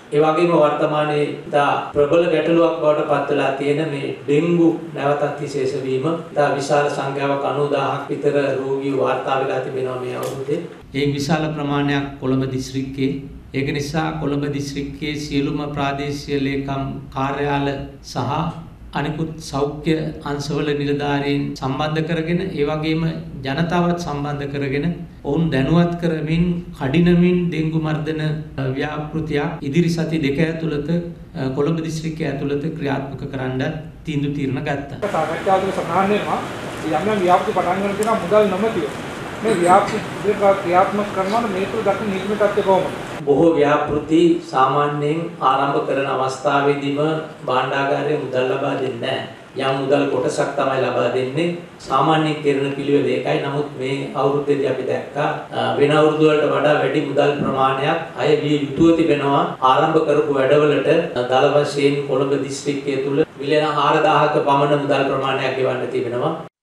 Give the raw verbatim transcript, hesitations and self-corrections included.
ඒ වගේම වර්තමානයේ ඉතා ප්‍රබල ගැටලුවක් බවට පත් වෙලා තියෙන මේ ඩෙන්ගු නැවතත් විශේෂ වීම ඉතා විශාල සංඛ්‍යාවක් අනූ දහසක් විතර රෝගීව වාර්තා වෙලා තිබෙනවා මේ අවුරුද්දේ. ඒ විශාල ප්‍රමාණයක් කොළඹ දිස්ත්‍රික්කයේ. ඒක නිසා කොළඹ දිස්ත්‍රික්කයේ සියලුම ප්‍රාදේශීය ලේකම් කාර්යාල සහ අනිකුත් සෞඛ්‍ය අංශවල නිලධාරීන් සම්බන්ධ කරගෙන ඒ වගේම ජනතාවත් සම්බන්ධ කරගෙන ඔවුන් දැනුවත් කරමින් කඩිනමින් ඩෙන්ගු මර්ධන ව්‍යාපෘතියක් ඉදිරි සති දෙක ඇතුළත කොළඹ දිස්ත්‍රික්කය ඇතුළත ක්‍රියාත්මක කරන්න තීන්දුව తీරන ගත්තා. සාකච්ඡාවල සඳහන් වෙනවා යම් යම් ව්‍යාපෘති පටන් ගන්න තියෙනවා මුදල් නොමැතිව. මේ ව්‍යාපෘති ක්‍රියාත්මක කරනවා මේක දක්වන නිර්මිත තත්ත්වය කොහොමද? බොහෝ ව්‍යාපෘති සාමාන්‍යයෙන් ආරම්භ කරන අවස්ථාවේදීම භාණ්ඩාගාරයේ මුදල් ලබා දෙන්නේ නැහැ. යම් මුදල් කොටසක් තමයි ලබා දෙන්නේ. සාමාන්‍යයෙන් කරන පිළිවෙල ඒකයි. නමුත් මේ අවුරුද්දේදී අපි දැක්කා වෙන අවුරුදු වලට වඩා වැඩි මුදල් ප්‍රමාණයක් අය විය යුතුව තිබෙනවා. ආරම්භ කරපු වැඩවලට දල වශයෙන් කොළඹ දිස්ත්‍රික්කය තුල මිලියන හාරදාහක පමණ මුදල් ප්‍රමාණයක් ගෙවන්න තිබෙනවා.